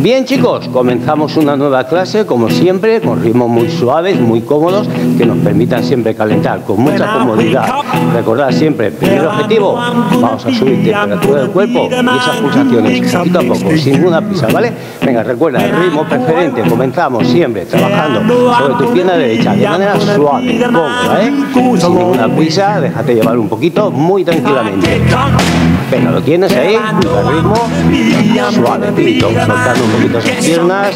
Bien, chicos, comenzamos una nueva clase, como siempre, con ritmos muy suaves, muy cómodos, que nos permitan siempre calentar con mucha comodidad. Recordad siempre, primer objetivo, vamos a subir temperatura del cuerpo y esas pulsaciones, poquito a poco, sin ninguna prisa, ¿vale? Venga, recuerda, el ritmo preferente, comenzamos siempre trabajando sobre tu pierna derecha, de manera suave, cómoda, sin ninguna prisa, déjate llevar un poquito, muy tranquilamente. Venga, lo tienes ahí, el ritmo suave, soltando un poquito esas piernas.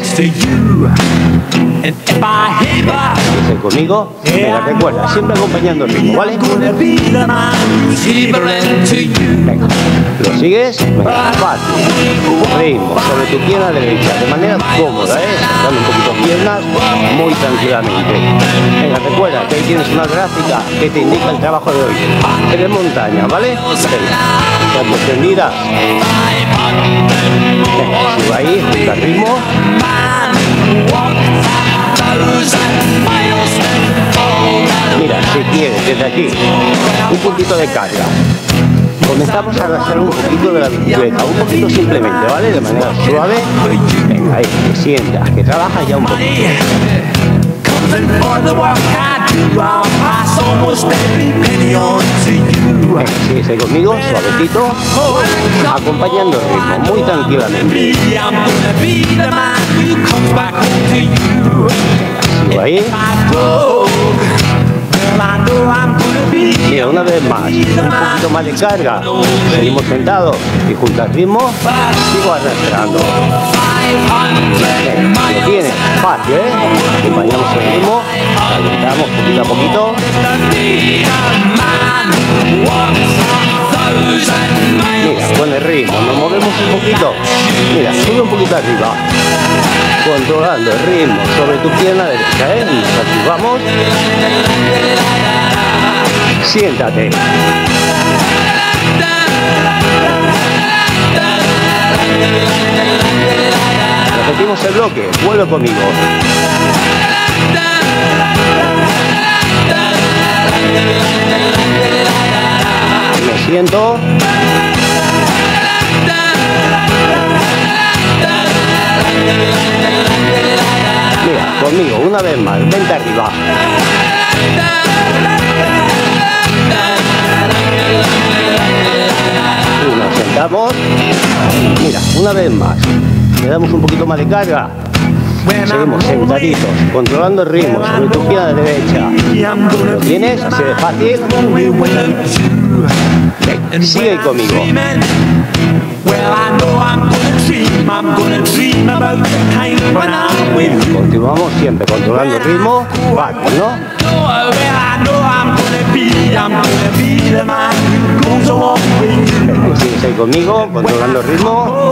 Dice conmigo, venga, recuerda, siempre acompañando el ritmo, ¿vale? Venga, lo sigues, venga, fácil, ritmo sobre tu pierna derecha, de manera cómoda, soltando un poquito piernas, muy tranquilamente. Venga, recuerda que ahí tienes una gráfica que te indica el trabajo de hoy. Tres montañas, ¿vale? Venga, extendidas. Venga, sigo ahí, junto al ritmo. Mira, si quieres, desde aquí, un puntito de carga. Comenzamos a arrastrar un poquito de la bicicleta, un poquito simplemente, ¿vale? De manera suave. Venga, ahí, que sientas, que trabajas ya un poquito. Venga, sigue conmigo, suavecito, acompañando el ritmo, muy tranquilamente. Sigo ahí. Mira, una vez más, un poquito más de carga, seguimos sentados y junto al ritmo sigo arrastrando. Lo tienes, fácil, acompañamos el ritmo, calentamos poquito a poquito. Mira, con el ritmo, nos movemos un poquito, mira, sube un poquito arriba, controlando el ritmo sobre tu pierna derecha, nos activamos. Siéntate. Repetimos el bloque, vuelve conmigo. Me siento. Mira, conmigo, una vez más, vente arriba. Y nos sentamos. Mira, una vez más, le damos un poquito más de carga. Seguimos sentaditos, controlando el ritmo sobre tu pierna derecha. ¿Lo tienes? Así de fácil. Ven, sigue ahí conmigo. Continuamos siempre controlando el ritmo. Fácil, ¿no? Venga, sigues ahí conmigo, controlando el ritmo.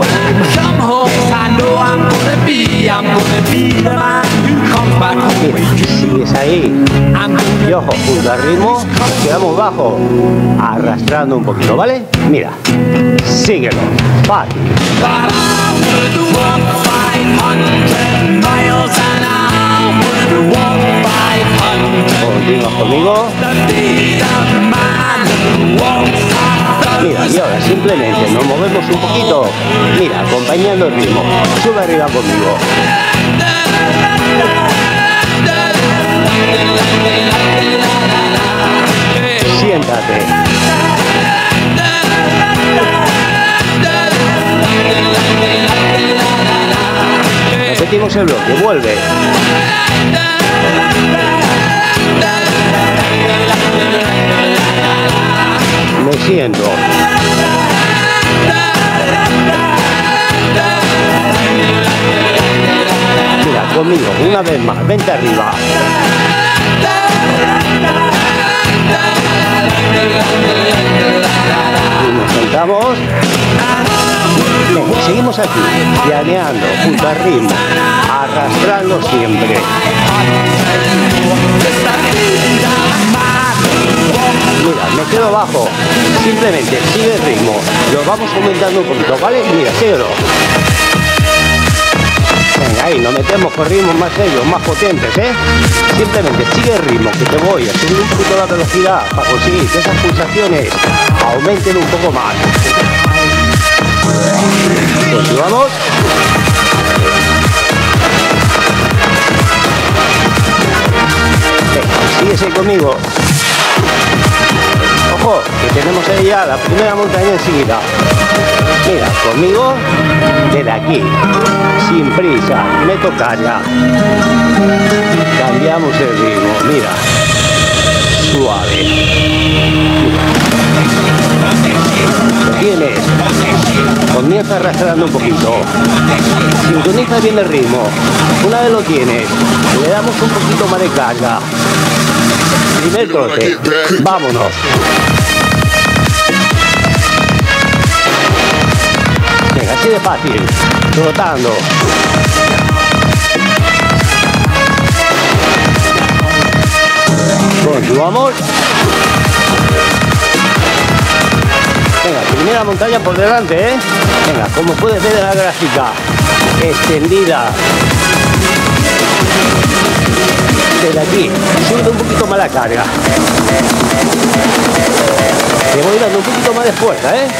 Mira, sigues ahí. Y ojo, junto al ritmo, quedamos bajo, arrastrando un poquito, ¿vale? Mira, síguelo, fácil. Continúa conmigo. Mira, y ahora simplemente nos movemos un poquito. Mira, acompañando el ritmo. Sube arriba conmigo. Siéntate. Repetimos el bloque, vuelve. Me siento. Mira, conmigo, una vez más, vente arriba. Y nos sentamos. Venga, seguimos aquí, llaneando, junto al ritmo, arrastrando siempre. Mira, me quedo bajo, simplemente sigue el ritmo, lo vamos aumentando un poquito, ¿vale? Mira, síguelo. Venga, ahí nos metemos con ritmos más serios, más potentes, Simplemente sigue el ritmo, que te voy a subir un poquito la velocidad para conseguir que esas pulsaciones aumenten un poco más. Continuamos. Quédese conmigo. Ojo, que tenemos ahí ya la primera montaña enseguida. Mira, conmigo desde aquí, sin prisa, me toca ya. Cambiamos el ritmo, mira. Suave. Lo tienes. Comienza arrastrando un poquito. Sintoniza bien el ritmo. Una vez lo tienes, le damos un poquito más de carga. Primer trote. Vámonos. Venga, así de fácil. Trotando. Continuamos. Venga, primera montaña por delante, ¿eh? Venga, como puedes ver en la gráfica, extendida. Desde aquí, sube un poquito más la carga. Te voy dando un poquito más de fuerza, ¿eh?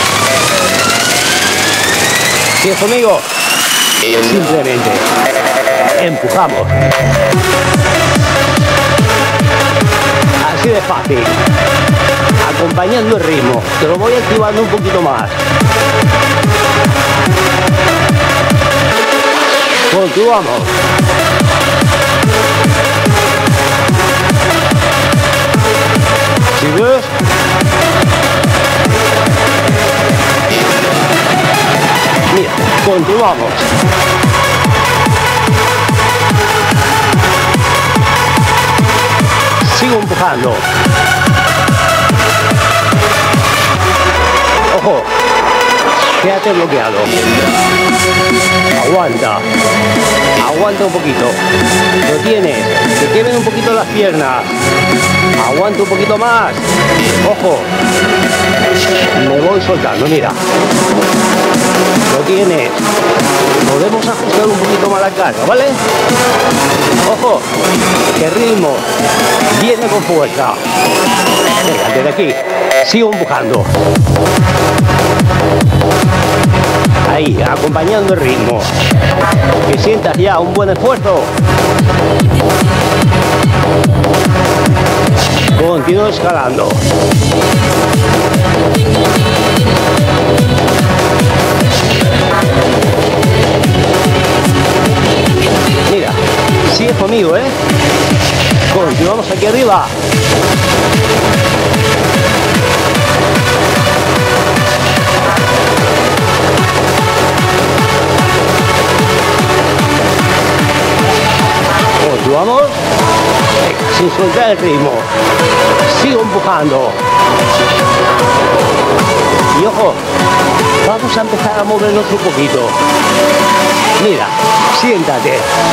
¿Sigues conmigo? Simplemente empujamos. Así de fácil. Acompañando el ritmo. Te lo voy activando un poquito más. Continuamos. ¿Sigues? Mira, continuamos. Sigo empujando. Ojo, quédate bloqueado. Aguanta. Aguanta un poquito. Lo tienes. Te tienen un poquito las piernas. Aguanta un poquito más. Ojo. Me voy soltando, mira. Lo tienes. Podemos ajustar un poquito más la carga, ¿vale? Ojo. Que ritmo viene con fuerza. Venga, desde aquí. Sigo empujando. Ahí, acompañando el ritmo. Que sientas ya un buen esfuerzo. Continúo escalando. Mira, sigue conmigo, ¿eh? Continuamos aquí arriba. Continuamos. Sin soltar el ritmo. Sigo empujando. Y ojo, vamos a empezar a movernos un poquito. Mira, siéntate.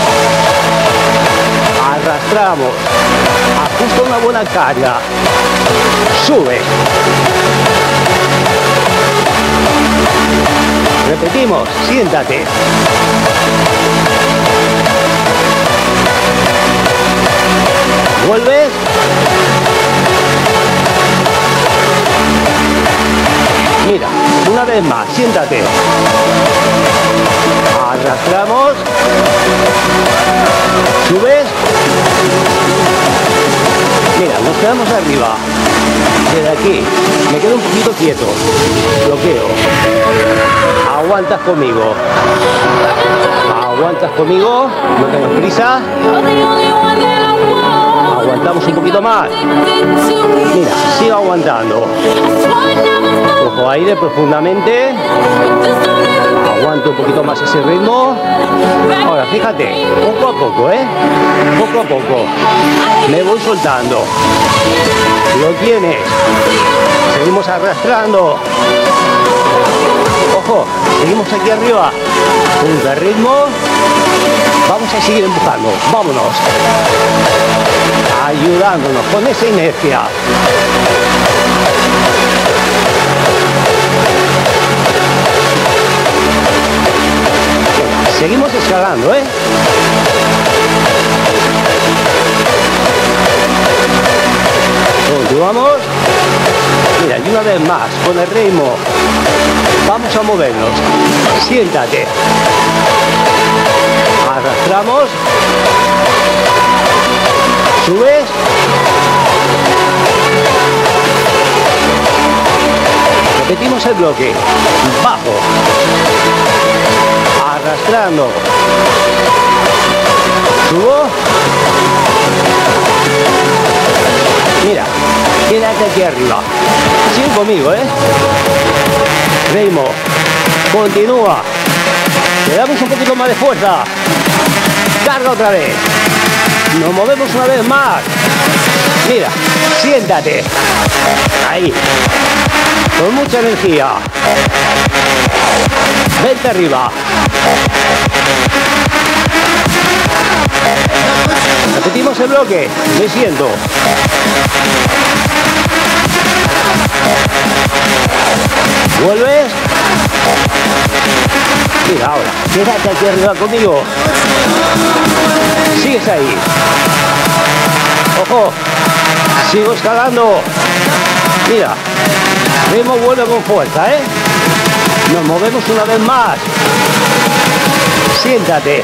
Arrastramos. Ajusta una buena carga. Sube. Repetimos, siéntate. Vuelves. Mira, una vez más, siéntate. Arrastramos. Subes. Mira, nos quedamos arriba. Desde aquí, me quedo un poquito quieto. Bloqueo. Aguantas conmigo. Aguantas conmigo. No tengas prisa. Aguantamos un poquito más. Mira, sigo aguantando. Cojo aire profundamente. Aguanto un poquito más ese ritmo. Ahora, fíjate, poco a poco, ¿eh? Poco a poco. Me voy soltando. Lo tienes. Seguimos arrastrando. Ojo, seguimos aquí arriba. Punta de ritmo. Vamos a seguir empujando. Vámonos. Ayudándonos con esa inercia. Seguimos escalando, ¿eh? Continuamos. Mira, y una vez más, con el ritmo. Vamos a movernos. Siéntate. Arrastramos. Subes. Repetimos el bloque. Bajo. Arrastrando. Subo. Mira, quédate aquí arriba. Sigue conmigo, ritmo. Continúa. Le damos un poquito más de fuerza. Carga otra vez. Nos movemos una vez más. Mira, siéntate. Ahí. Con mucha energía. Vente arriba. Repetimos el bloque. Me siento. Vuelves. Mira ahora. Quédate aquí arriba conmigo. Sigues ahí. Ojo. Sigo escalando. Mira. Ritmo vuelve con fuerza, Nos movemos una vez más. Siéntate.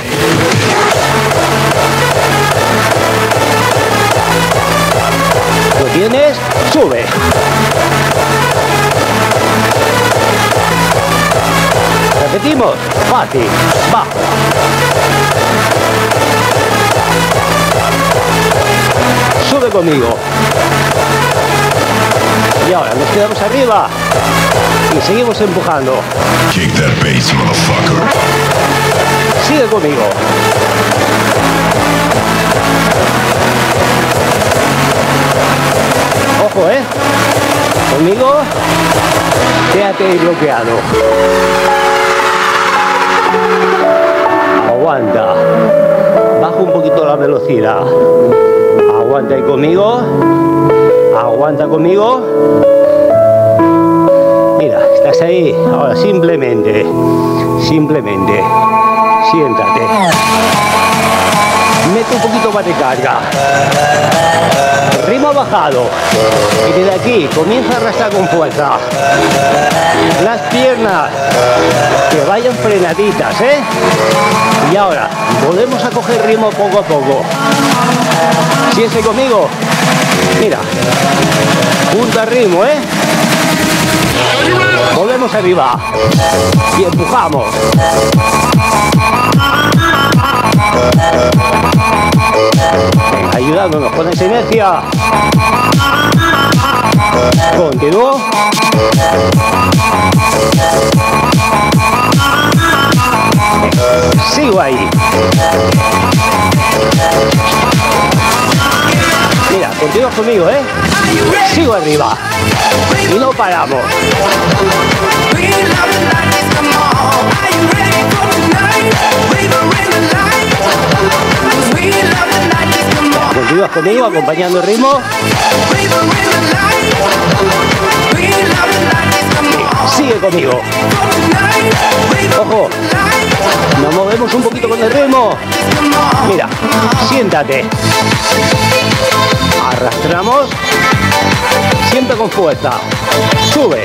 ¿Lo tienes? Sube. Repetimos. Fácil. Bajo. Sube conmigo. Y ahora nos quedamos arriba y seguimos empujando. Kick that bass, motherfucker. Sigue conmigo. Ojo, conmigo. Quédate ahí bloqueado. Aguanta. Baja un poquito la velocidad. Aguanta ahí conmigo. Aguanta conmigo. Mira, estás ahí. Ahora simplemente siéntate. Mete un poquito más de carga. Ritmo bajado. Y desde aquí comienza a arrastrar con fuerza. Las piernas que vayan frenaditas, Y ahora volvemos a coger ritmo poco a poco. Sigue conmigo. Mira, punta ritmo, Volvemos arriba y empujamos. Venga, ayudándonos con esa inercia. Continúo. Sigo ahí. Mira, continúas conmigo, Sigo arriba. Y no paramos. Continúas conmigo, acompañando el ritmo. Sigue conmigo. Ojo. Nos movemos un poquito con el ritmo. Mira, siéntate. Arrastramos. Siempre con fuerza. Sube.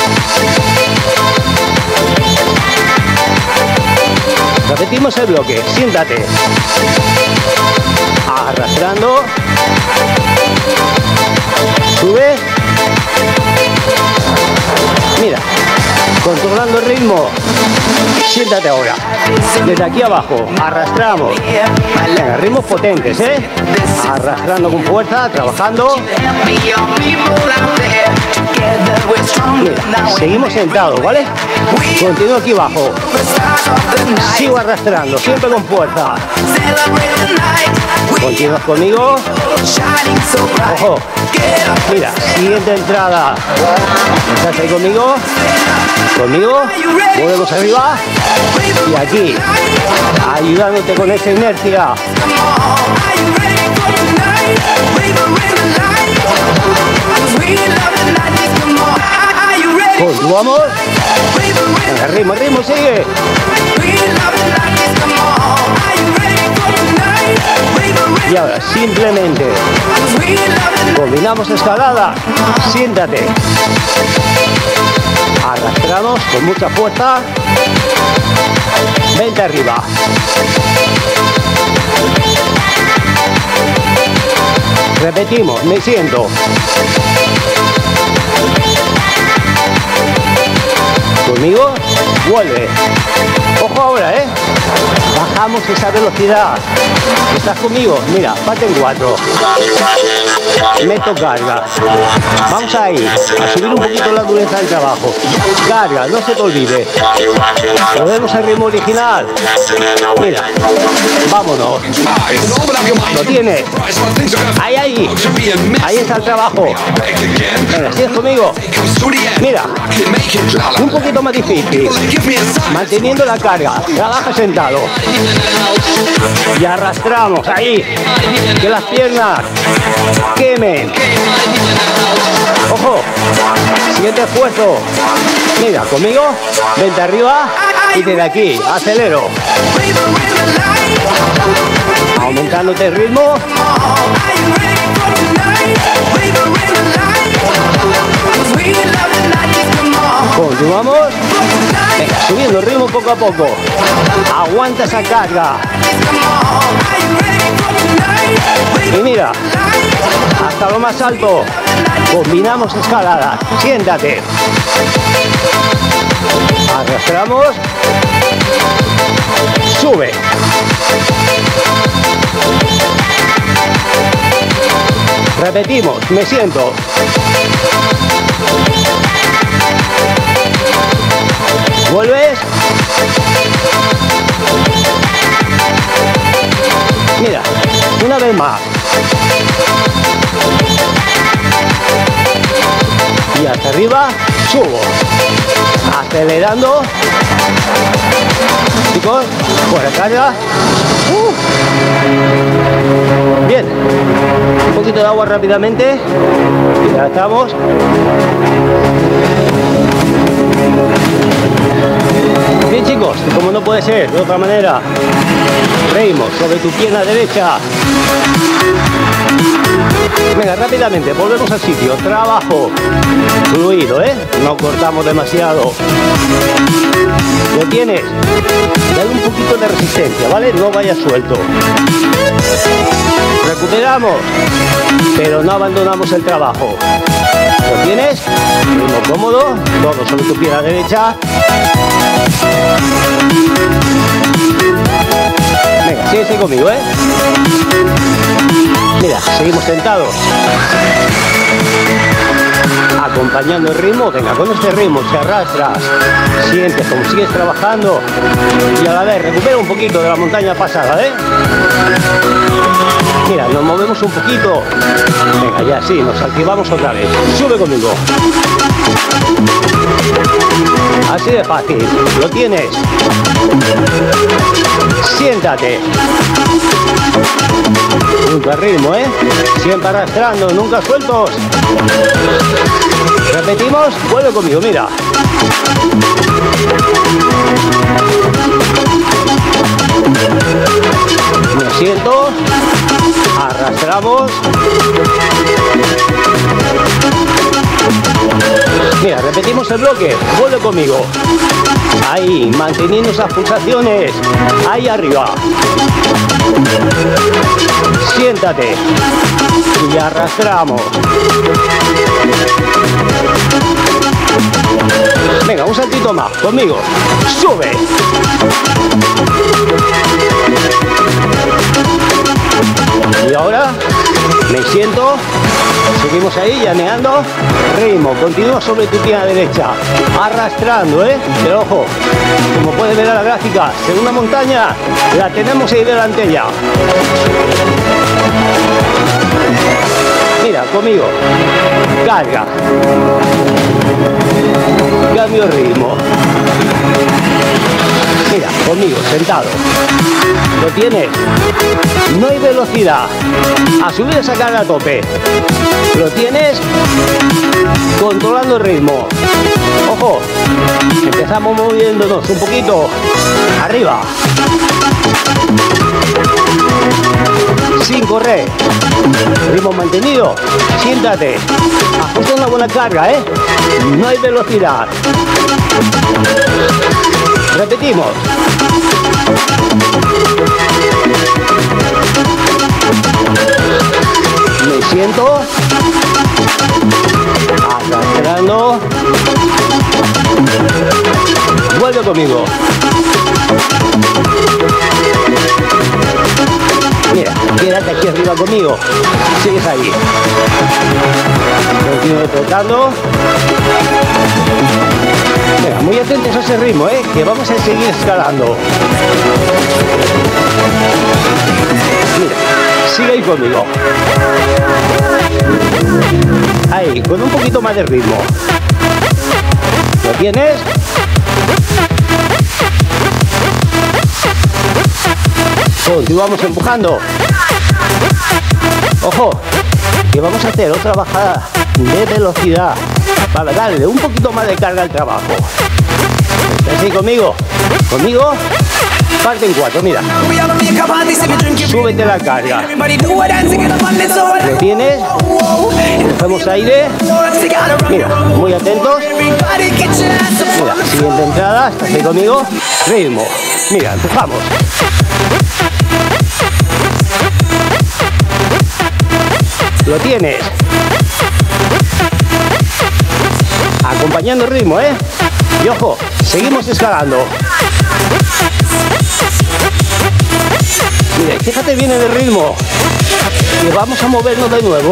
Repetimos el bloque. Siéntate. Arrastrando. Sube. Mira. Controlando el ritmo. Siéntate ahora. Desde aquí abajo. Arrastramos. Venga, ritmos potentes, Arrastrando con fuerza, trabajando. Mira, seguimos sentados, ¿vale? Continúo aquí abajo. Sigo arrastrando, siempre con fuerza. Continúas conmigo. Ojo. Mira, siguiente entrada. ¿Estás ahí conmigo? Conmigo. Volvemos arriba. Y aquí, ayudándote con esa inercia. Continuamos. El ritmo sigue. Y ahora simplemente combinamos escalada. Siéntate. Arrastramos con mucha fuerza. Vente arriba. Repetimos, me siento. Conmigo, vuelve. Ojo ahora, ¿eh? Bajamos esa velocidad. ¿Estás conmigo? Mira, parte en 4. Meto carga. Vamos ahí, a subir un poquito la dureza del trabajo. Carga, no se te olvide. Volvemos al ritmo original. Mira, vámonos. Lo tienes. Ahí. Ahí está el trabajo. Venga, ¿sigues conmigo? Mira, un poquito más difícil. Manteniendo la carga. Trabaja sentado. Y arrastramos ahí. Que las piernas quemen. Ojo. Siguiente esfuerzo. Mira, conmigo. Vente arriba. Y desde aquí. Acelero. Aumentándote el ritmo. Continuamos. Venga, subiendo el ritmo poco a poco. Aguanta esa carga. Y mira, hasta lo más alto. Combinamos escaladas. Siéntate. Arrastramos. Sube. Repetimos. Me siento. ¿Vuelves? Mira, una vez más. Y hasta arriba, subo. Acelerando. Chicos, por la carga. Bien. Un poquito de agua rápidamente. Y ya estamos. Bien, chicos, como no puede ser de otra manera, reímos sobre tu pierna derecha. Venga, rápidamente, volvemos al sitio. Trabajo fluido, ¿eh? No cortamos demasiado. Lo tienes. Dale un poquito de resistencia, ¿vale? No vayas suelto. Recuperamos, pero no abandonamos el trabajo. ¿Lo tienes? Ritmo cómodo, todo sobre tu pierna derecha. Venga, síguese conmigo, ¿eh? Mira, seguimos sentados. Acompañando el ritmo, venga, con este ritmo se arrastras, sientes como sigues trabajando y a la vez recupera un poquito de la montaña pasada, ¿eh? Mira, nos movemos un poquito. Venga, ya sí, nos activamos otra vez. Sube conmigo. Así de fácil. Lo tienes. Siéntate. Nunca ritmo, ¿eh? Siempre arrastrando, nunca sueltos. Repetimos. Vuelve conmigo, mira. Me siento. Arrastramos. Mira, repetimos el bloque. Vuelve conmigo. Ahí, manteniendo esas pulsaciones. Ahí arriba. Siéntate. Y arrastramos. Venga, un saltito más. Conmigo. Sube. Y ahora me siento, seguimos ahí llaneando, ritmo, continúa sobre tu pierna derecha, arrastrando, pero ojo, como puedes ver en la gráfica, segunda montaña, la tenemos ahí delante ya. Mira, conmigo, carga, cambio de ritmo. Mira, conmigo, sentado. ¿Lo tienes? No hay velocidad. A subir esa carga a tope. ¿Lo tienes? Controlando el ritmo. Ojo. Empezamos moviéndonos un poquito. Arriba. Sin correr. Ritmo mantenido. Siéntate. Ajusta una buena carga, No hay velocidad. Repetimos. Me siento. Arrastrando. Vuelve conmigo. Mira, quédate aquí arriba conmigo. Sigues ahí. Continúe trotando. Mira, muy atentos a ese ritmo, que vamos a seguir escalando. Mira, sigue ahí conmigo. Ahí, con un poquito más de ritmo. ¿Lo tienes? Continuamos empujando. Ojo, que vamos a hacer otra bajada de velocidad para darle un poquito más de carga al trabajo. ¿Estás ahí conmigo? ¿Conmigo? Parte en 4, mira. Súbete la carga. ¿Lo tienes? Cogemos aire. Mira, muy atentos. Mira, siguiente entrada. ¿Estás ahí conmigo? Ritmo. Mira, empezamos. Lo tienes. Acompañando el ritmo, Y ojo, seguimos escalando. Mira, fíjate bien en el ritmo. Y vamos a movernos de nuevo,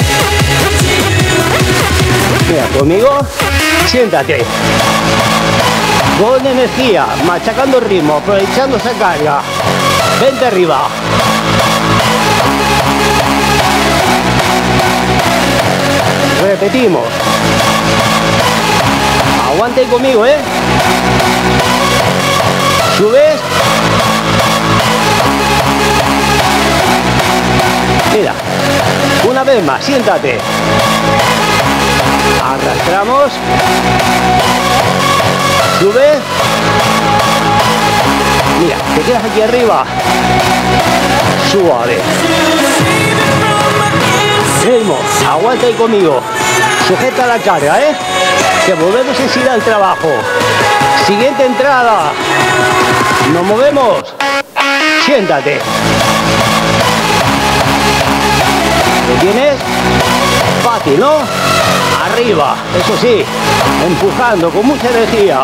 Mira, conmigo, siéntate. Con energía, machacando el ritmo, aprovechando esa carga. Vente arriba. Repetimos. Aguanta ahí conmigo, Subes. Mira, una vez más, siéntate. Arrastramos. Subes. Mira, te quedas aquí arriba. Suave. Ritmo, aguanta ahí conmigo. Sujeta la carga, que volvemos enseguida al trabajo. Siguiente entrada. Nos movemos. Siéntate. ¿Lo tienes? Fácil, ¿no? Arriba, eso sí, empujando con mucha energía.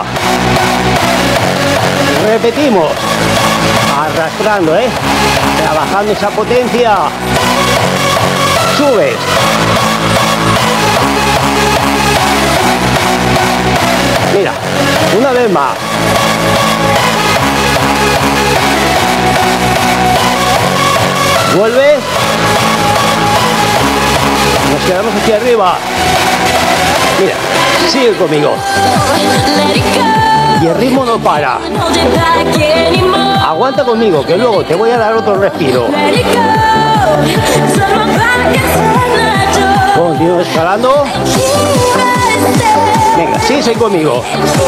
Repetimos. Arrastrando, trabajando esa potencia. Subes. Mira, una vez más. Vuelves. Nos quedamos aquí arriba. Mira, sigue conmigo. Y el ritmo no para. Aguanta conmigo, que luego te voy a dar otro respiro. Continúo escalando. Venga, sigue conmigo.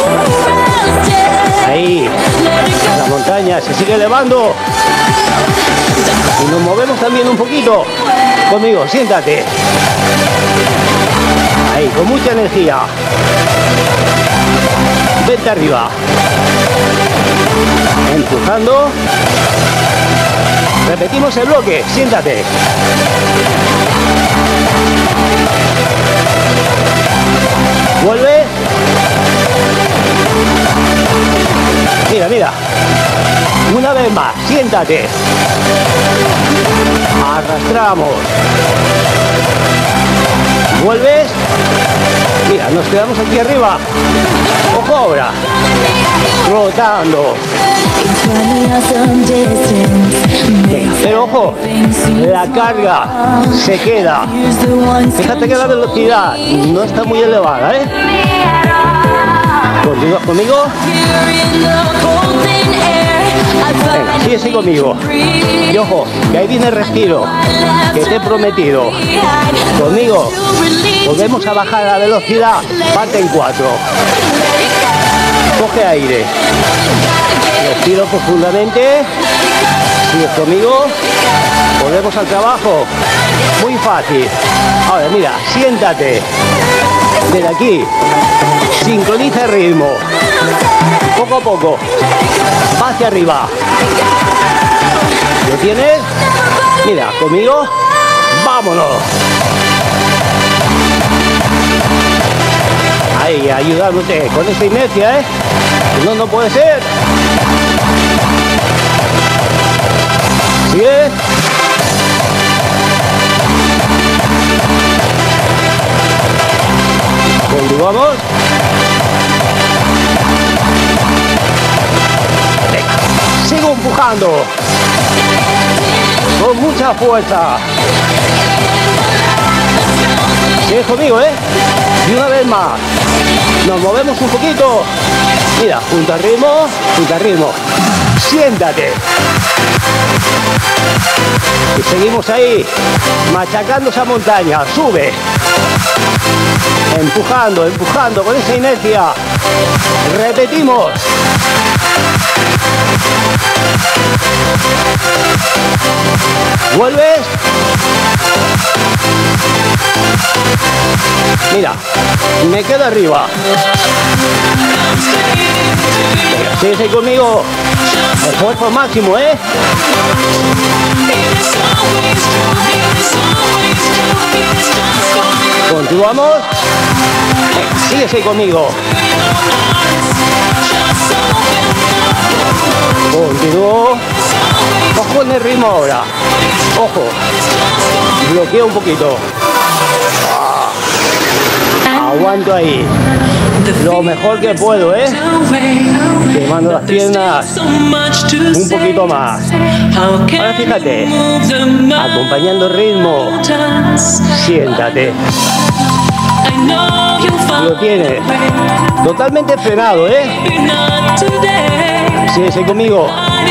Ahí. La montaña se sigue elevando. Y nos movemos también un poquito. Conmigo, siéntate. Ahí, con mucha energía. Vente arriba. Empujando. Repetimos el bloque. Siéntate. Vuelve. Mira, mira. Una vez más. Siéntate. Arrastramos. Vuelves. Mira, nos quedamos aquí arriba. Ojo ahora. Rotando. Pero ojo, la carga se queda. Fíjate que la velocidad no está muy elevada, ¿Continúas conmigo? Venga, sigue así conmigo. Y ojo, que ahí viene el respiro que te he prometido. Conmigo, volvemos a bajar la velocidad. Parte en 4. Coge aire. Respiro profundamente. Sigues conmigo. Volvemos al trabajo. Muy fácil. Ahora mira, siéntate. Desde aquí. Sincroniza el ritmo. Poco a poco. Va hacia arriba. ¿Lo tienes? Mira, conmigo. ¡Vámonos! Ahí, ayudándote con esa inercia, ¿eh? No, no puede ser. Sigue. Continuamos. Venga, sigo empujando. Con mucha fuerza. Sigues conmigo, ¿eh? Y una vez más. Nos movemos un poquito. Mira, junto al ritmo, junto al ritmo. Siéntate. Y seguimos ahí, machacando esa montaña. Sube. Empujando, empujando con esa inercia. Repetimos. Vuelves. Mira, me quedo arriba. Sigues ahí conmigo. Esfuerzo máximo, ¿eh? Continuamos. Sigues ahí conmigo. Continúo. Ojo en el ritmo ahora. Ojo. Bloqueo un poquito. Aguanto ahí. Lo mejor que puedo, ¿eh? Quemando las piernas un poquito más. Ahora fíjate, acompañando el ritmo. Siéntate. Lo tienes totalmente frenado, ¿eh? Sigues ahí conmigo.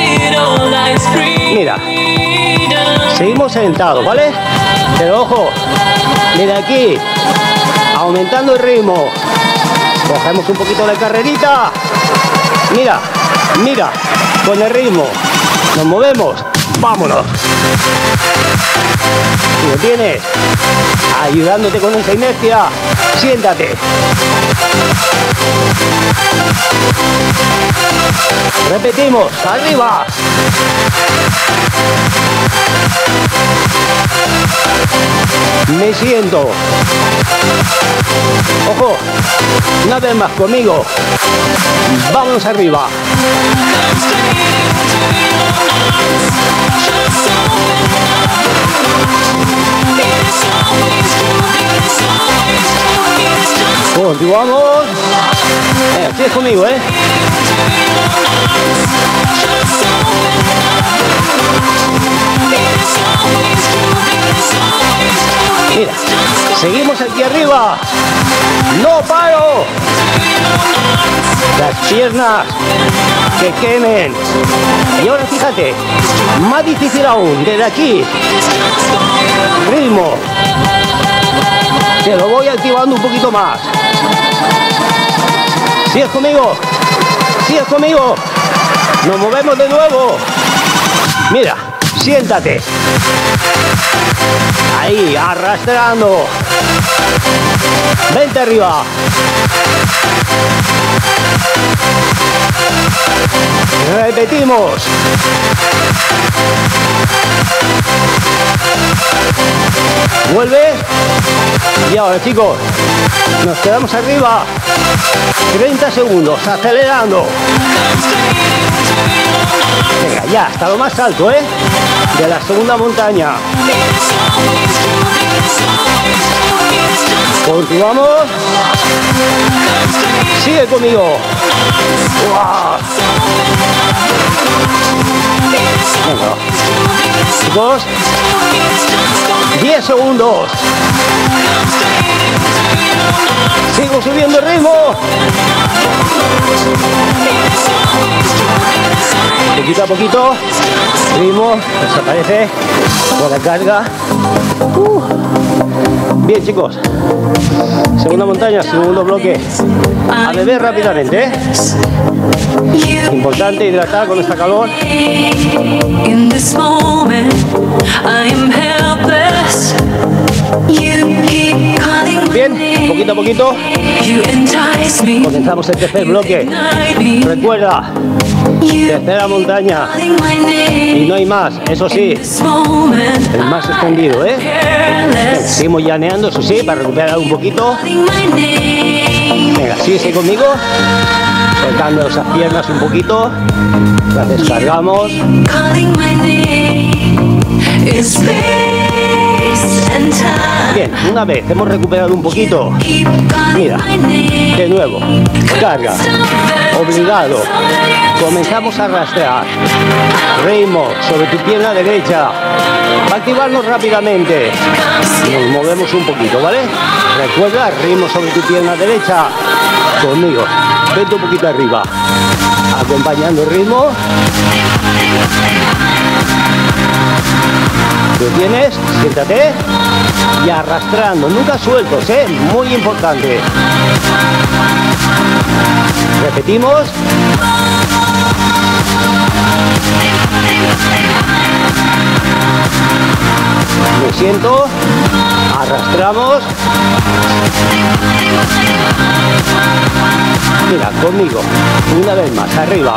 Mira, seguimos sentados, ¿vale? Pero ojo, mira aquí, aumentando el ritmo. Cogemos un poquito la carrerita. Mira, mira, con el ritmo. Nos movemos. Vámonos. Y lo tienes. Ayudándote con esa inercia. Siéntate. Repetimos. Arriba. Me siento. Ojo, una vez más conmigo. Vámonos arriba. Continuamos. Sigues conmigo, ¿eh? Mira, seguimos aquí arriba. No paro. Las piernas que quemen. Y ahora fíjate, más difícil aún, desde aquí. Ritmo. Te lo voy activando un poquito más. ¿Sigues conmigo? ¿Sigues conmigo? Nos movemos de nuevo. Mira, siéntate. Ahí, arrastrando. Vente arriba. Repetimos. Vuelve. Y ahora, chicos, nos quedamos arriba. 30 segundos, acelerando. Venga, ya, hasta lo más alto, ¿eh? De la segunda montaña. Continuamos. Sigue conmigo. ¡Wow! Venga. Chicos, 10 segundos. Sigo subiendo el ritmo. Poquito a poquito, ritmo desaparece con la carga. Bien, chicos, segunda montaña, segundo bloque. A beber rápidamente, ¿eh? Importante hidratar con esta calor. Bien, poquito a poquito comenzamos el tercer bloque. Recuerda, tercera montaña y no hay más, eso sí, el más extendido, ¿eh? Seguimos llaneando, eso sí, para recuperar un poquito. Venga, sigue conmigo. Soltando esas piernas un poquito. Las descargamos. Bien, una vez hemos recuperado un poquito. Mira, de nuevo. Carga. Obligado. Comenzamos a arrastrar. Ritmo sobre tu pierna derecha. Va a activarnos rápidamente. Nos movemos un poquito, ¿vale? Recuerda, ritmo sobre tu pierna derecha. Conmigo. Vente un poquito arriba. Acompañando el ritmo. ¿Lo tienes? Siéntate. Y arrastrando. Nunca sueltos, ¿eh? Muy importante. Repetimos. Me siento. Arrastramos. Mira, conmigo. Una vez más, arriba.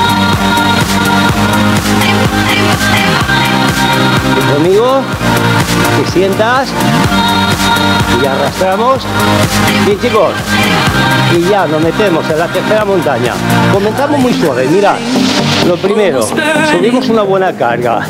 Y conmigo. Te sientas. Y arrastramos. Bien, chicos. Y ya nos metemos en la tercera montaña. Comenzamos muy suave, mira. Lo primero, subimos una buena carga.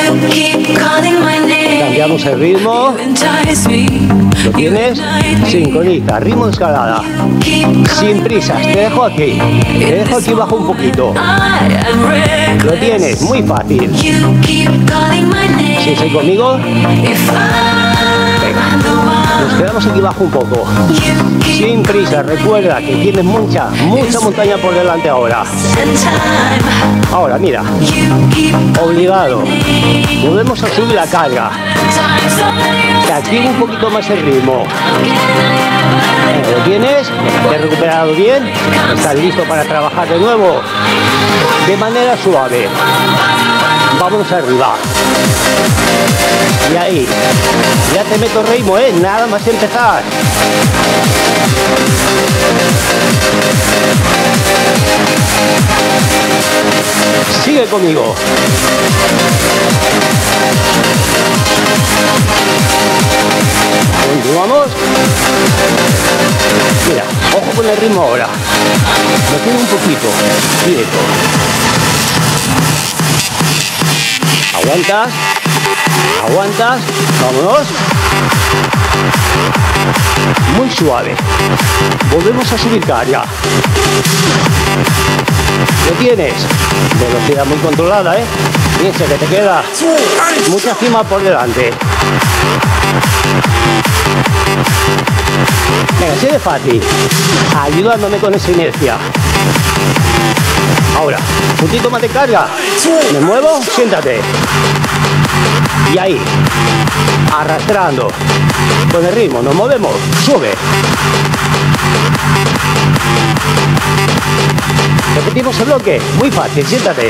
Cambiamos el ritmo. ¿Lo tienes? Sincroniza, ritmo de escalada. Sin prisas, te dejo aquí. Te dejo aquí bajo un poquito. ¿Lo tienes? Muy fácil. ¿Sí estás conmigo? Venga. Nos quedamos aquí bajo un poco. Sin prisa, recuerda que tienes mucha montaña por delante ahora. Ahora, mira. Obligado. Volvemos a subir la carga. Te activa un poquito más el ritmo. ¿Lo tienes? ¿Te has recuperado bien? ¿Estás listo para trabajar de nuevo? De manera suave. Vámonos arriba. Y ahí. Ya te meto ritmo, ¿eh? Nada más empezar. Sigue conmigo. Continuamos. Mira, ojo con el ritmo ahora. Lo tiene un poquito. Directo. Aguantas. Aguantas. Vámonos. Muy suave. Volvemos a subir carga. Lo tienes. Velocidad muy controlada, ¿eh? Piensa que te queda mucha cima por delante. Venga, así de fácil. Ayudándome con esa inercia. Ahora, un puntito más de carga. Me muevo, siéntate. Y ahí. Arrastrando. Con el ritmo, nos movemos. Sube. Repetimos el bloque. Muy fácil, siéntate.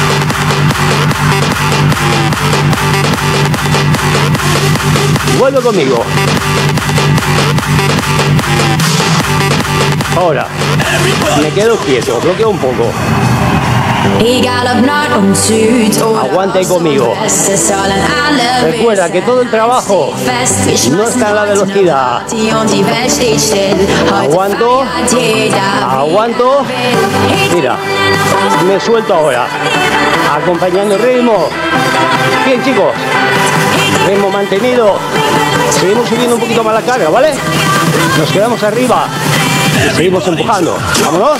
Vuelve conmigo. Ahora, me quedo quieto, bloqueo un poco. Aguanta conmigo. Recuerda que todo el trabajo no está en la velocidad. Aguanto. Aguanto. Mira, me suelto ahora. Acompañando el ritmo. Bien, chicos. Ritmo mantenido. Seguimos subiendo un poquito más la carga, ¿vale? Nos quedamos arriba. Y seguimos empujando. Vámonos.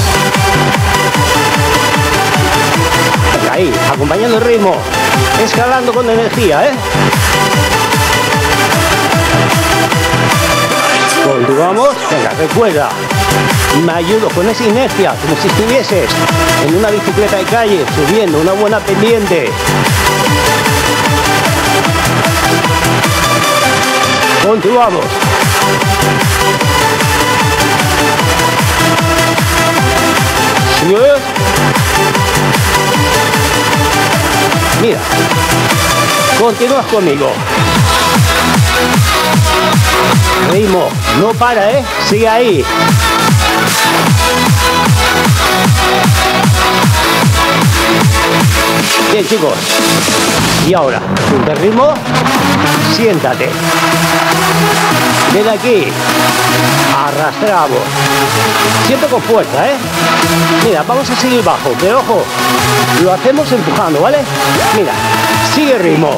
Ahí, acompañando el ritmo. Escalando con energía, ¿eh? Continuamos. Venga, recuerda. Me ayudo con esa inercia, como si estuvieses en una bicicleta de calle, subiendo una buena pendiente. Continuamos. ¿Sí? Mira, continúas conmigo. Ritmo, no para, ¿eh? Sigue ahí. Bien, chicos. Y ahora, junta el ritmo, siéntate. Desde aquí, arrastramos. Siempre con fuerza, ¿eh? Mira, vamos a seguir bajo, pero ojo, lo hacemos empujando, ¿vale? Mira, sigue el ritmo.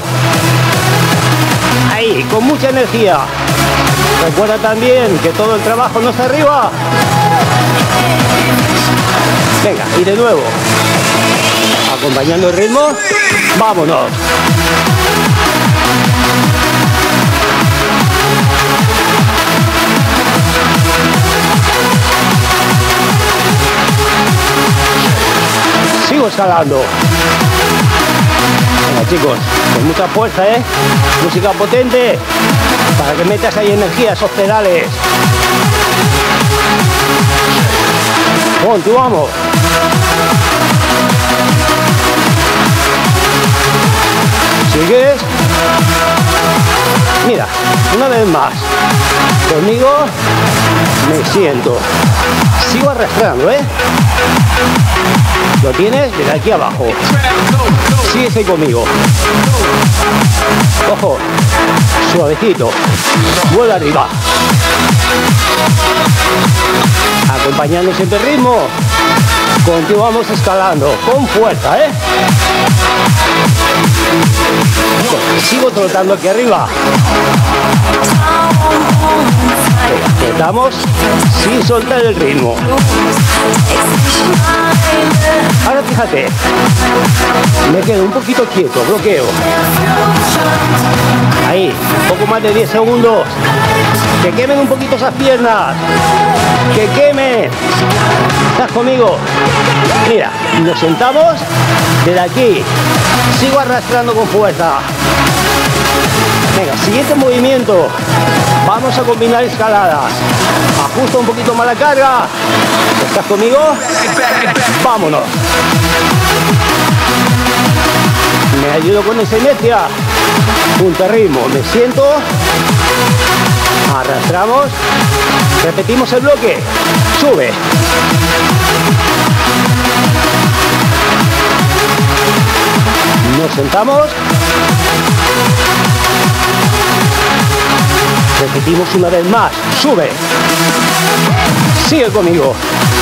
Ahí, con mucha energía. Recuerda también que todo el trabajo no está arriba. Venga, y de nuevo. Acompañando el ritmo, vámonos. Sigo escalando. Venga, chicos, con mucha fuerza, ¿eh? Música potente para que metas ahí energía, esos pedales. Continuamos. ¿Sigues? Mira, una vez más. Conmigo me siento. Sigo arrastrando, ¿eh? Lo tienes desde aquí abajo. Síguese conmigo. Ojo, suavecito. Vuelve arriba. Acompañando siempre el ritmo. Continuamos escalando con fuerza, ¿eh? Sigo trotando aquí arriba. Trotamos sin soltar el ritmo. Ahora fíjate, me quedo un poquito quieto, bloqueo. Ahí, poco más de 10 segundos. Que quemen un poquito esas piernas. Que quemen. ¿Estás conmigo? Mira, nos sentamos desde aquí. Sigo arrastrando con fuerza. Venga, siguiente movimiento. Vamos a combinar escaladas. Ajusta un poquito más la carga. ¿Estás conmigo? Vámonos. Me ayudo con esa inercia. Punto ritmo. Me siento. Arrastramos. Repetimos el bloque. Sube. Nos sentamos. Repetimos una vez más. Sube. Sigue conmigo.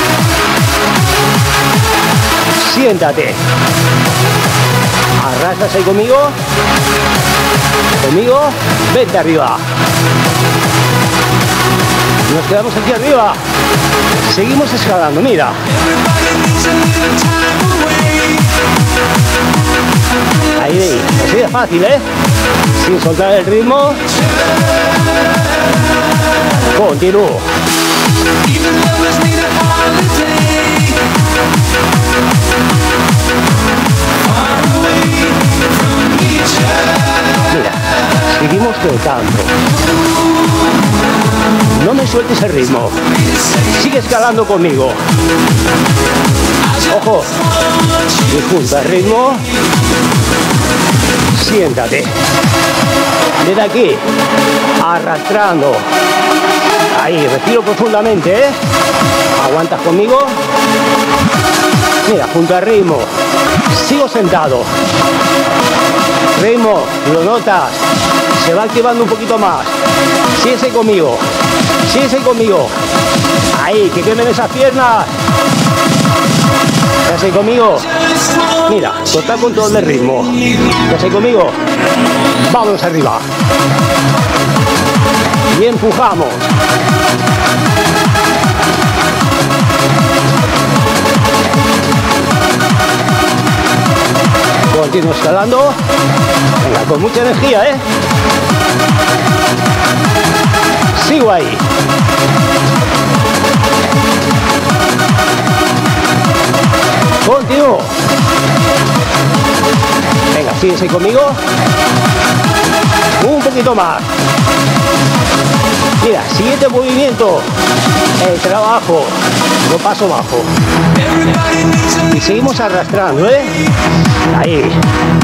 Siéntate. Arrastras ahí conmigo. Conmigo. Vete arriba. Nos quedamos aquí arriba. Seguimos escalando, mira. Ahí, así de fácil, ¿eh? Sin soltar el ritmo. Continúo. Mira, seguimos trotando. No me sueltes el ritmo. Sigue escalando conmigo. Ojo. Y junta el ritmo. Siéntate. Desde aquí. Arrastrando. Ahí, respiro profundamente, ¿eh? Aguantas conmigo. Mira, junto al ritmo. Sigo sentado. Ritmo, lo notas. Se va activando un poquito más. Síguese conmigo. Síguese conmigo. Ahí, que quemen esas piernas. ¿Estás ahí conmigo? Mira, total control del ritmo. ¿Estás ahí conmigo? Vamos arriba. Y empujamos. Continúo escalando. Venga, con mucha energía, ¿eh? Sigo ahí. Continúo. Venga, síguese conmigo. Un poquito más. Mira, siguiente movimiento. El trabajo. Lo paso bajo. Y seguimos arrastrando, ¿eh? Ahí.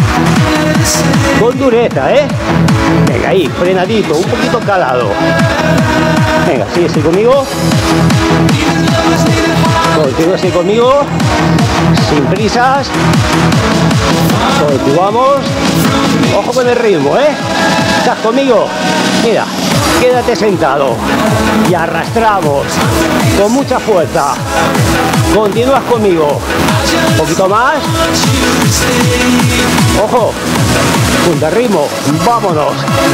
Con dureza, ¿eh? Venga, ahí, frenadito, un poquito calado. Venga, síguese conmigo. Continúa así conmigo, sin prisas. Continuamos. Ojo con el ritmo, ¿eh? ¿Estás conmigo? Mira, quédate sentado y arrastramos con mucha fuerza. Continúas conmigo. Un poquito más. Ojo, punta ritmo. Vámonos.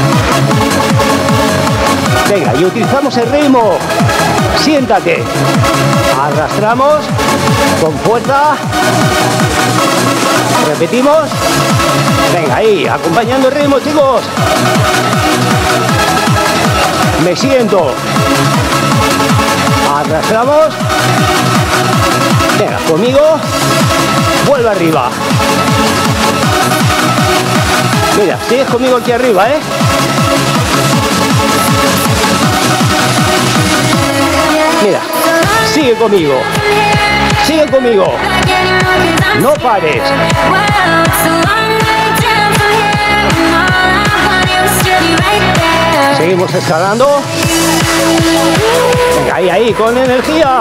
Venga, y utilizamos el ritmo. Siéntate. Arrastramos con fuerza. Repetimos. Venga, ahí, acompañando el ritmo, chicos. Me siento. Arrastramos. Venga, conmigo. Vuelve arriba. Mira, sigues conmigo aquí arriba, ¿eh? Mira, sigue conmigo. Sigue conmigo. No pares. Seguimos escalando. Venga, ahí, con energía.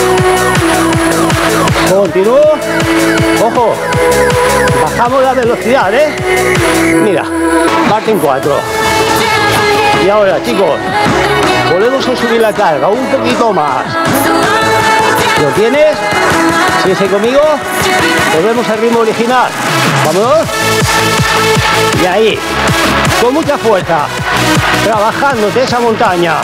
Continúo. Ojo. Bajamos la velocidad, ¿eh? Mira, parte en 4. Y ahora, chicos, volvemos a subir la carga un poquito más. ¿Lo tienes? ¿Sigue conmigo? Volvemos al ritmo original. Vámonos. Y ahí, con mucha fuerza, trabajándote esa montaña.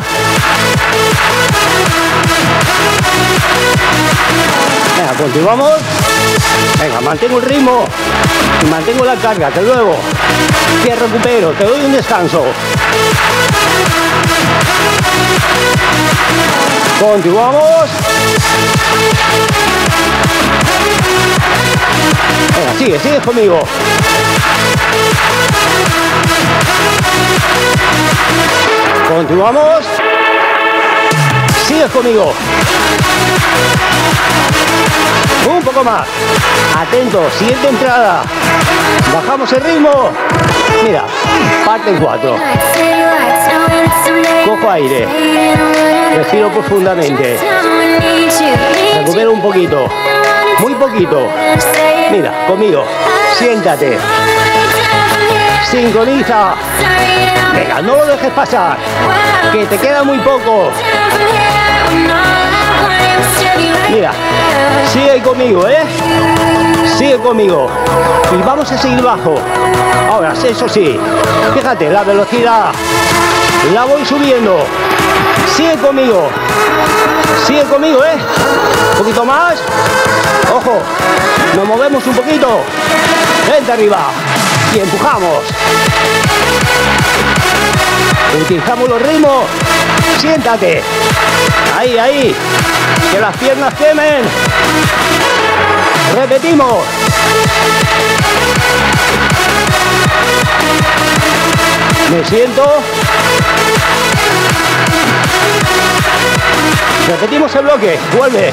Venga, continuamos. Venga, mantengo el ritmo y mantengo la carga, que luego te recupero, te doy un descanso. Continuamos. Venga, sigue conmigo. Continuamos. Sigues conmigo. Un poco más. Atento, siguiente entrada. Bajamos el ritmo. Mira, parte en 4. Cojo aire. Respiro profundamente. Recupero un poquito. Muy poquito. Mira, conmigo. Siéntate. Sincroniza. Venga, no lo dejes pasar. Que te queda muy poco. Mira, sigue ahí conmigo, ¿eh? Sigue conmigo. Y vamos a seguir bajo. Ahora, eso sí, fíjate, la velocidad la voy subiendo. Sigue conmigo. Sigue conmigo, ¿eh? Un poquito más. Ojo, nos movemos un poquito. Vente arriba. Y empujamos. Utilizamos los ritmos. Siéntate. Ahí. Que las piernas quemen. Repetimos. Me siento. Repetimos el bloque. Vuelve.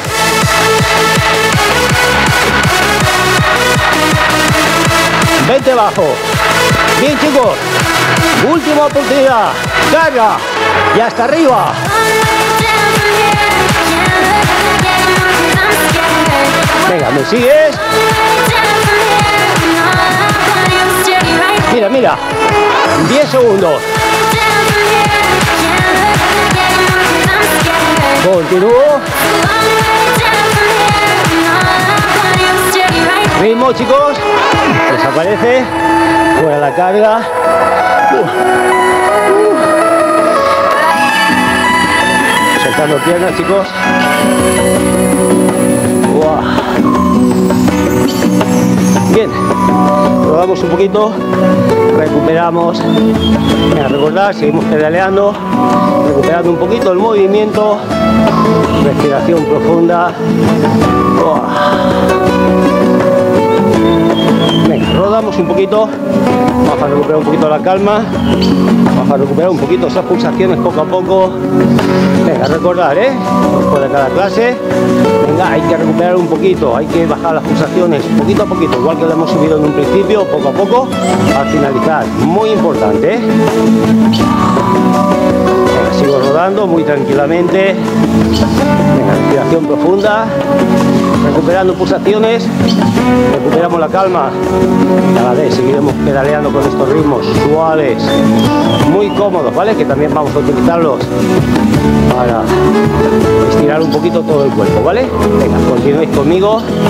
Vente bajo. Bien, chicos. Última oportunidad. Carga. Y hasta arriba. Venga, ¿me sigues? Mira. 10 segundos. Continúo. Ritmo, chicos. Desaparece. Fuera la carga. Soltando piernas, chicos. Bien, rodamos un poquito, recuperamos. Mira, recordad, seguimos pedaleando, recuperando un poquito el movimiento, respiración profunda. Venga, rodamos un poquito, vamos a recuperar un poquito la calma, vamos a recuperar un poquito esas pulsaciones poco a poco. Venga, recordar, después de cada clase, venga, hay que recuperar un poquito, hay que bajar las pulsaciones poquito a poquito, igual que lo hemos subido en un principio, poco a poco, al finalizar, muy importante, Venga, sigo rodando muy tranquilamente. Venga, respiración profunda, recuperando pulsaciones, recuperamos la calma. Cada vez seguiremos pedaleando con estos ritmos suaves, muy cómodos, ¿vale? Que también vamos a utilizarlos para estirar un poquito todo el cuerpo, ¿vale? Venga, continuéis conmigo.